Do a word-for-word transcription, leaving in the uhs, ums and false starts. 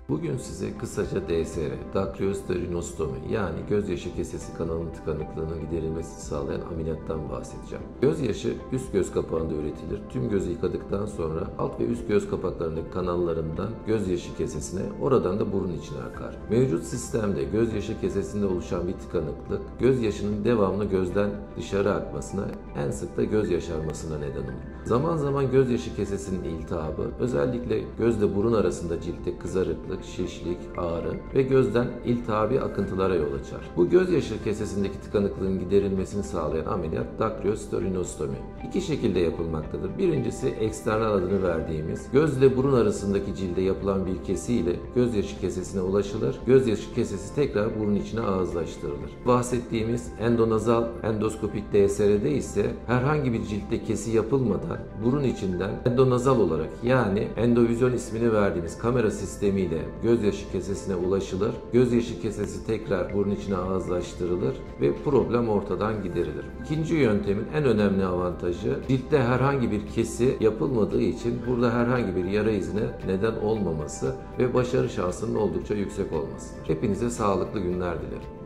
Bugün size kısaca D S R, Dacryosterinostomi yani gözyaşı kesesi kanalının tıkanıklığının giderilmesini sağlayan ameliyattan bahsedeceğim. Gözyaşı üst göz kapağında üretilir. Tüm gözü yıkadıktan sonra alt ve üst göz kapaklarındaki kanallarından gözyaşı kesesine, oradan da burun içine akar. Mevcut sistemde gözyaşı kesesinde oluşan bir tıkanıklık, gözyaşının devamlı gözden dışarı akmasına, en sık da göz yaşarmasına neden olur. Zaman zaman gözyaşı kesesinin iltihabı, özellikle gözle burun arasında ciltte kızarıklık, şişlik, ağrı ve gözden iltihabi akıntılara yol açar. Bu gözyaşı kesesindeki tıkanıklığın giderilmesini sağlayan ameliyat Dacryosterinostomi. İki şekilde yapılmaktadır. Birincisi eksternal adını verdiğimiz gözle burun arasındaki cilde yapılan bir kesi ile gözyaşı kesesine ulaşılır. Gözyaşı kesesi tekrar burun içine ağızlaştırılır. Bahsettiğimiz endonazal endoskopik D S R'de ise herhangi bir ciltte kesi yapılmadan burun içinden endonazal olarak yani endovizyon ismini verdiğimiz kamera sistemiyle gözyaşı kesesine ulaşılır. Gözyaşı kesesi tekrar burun içine ağızlaştırılır ve problem ortadan giderilir. İkinci yöntemin en önemli avantajı ciltte herhangi bir kesi yapılmadığı için burada herhangi bir yara izine neden olmaması ve başarı şansının oldukça yüksek olmasıdır. Hepinize sağlıklı günler dilerim.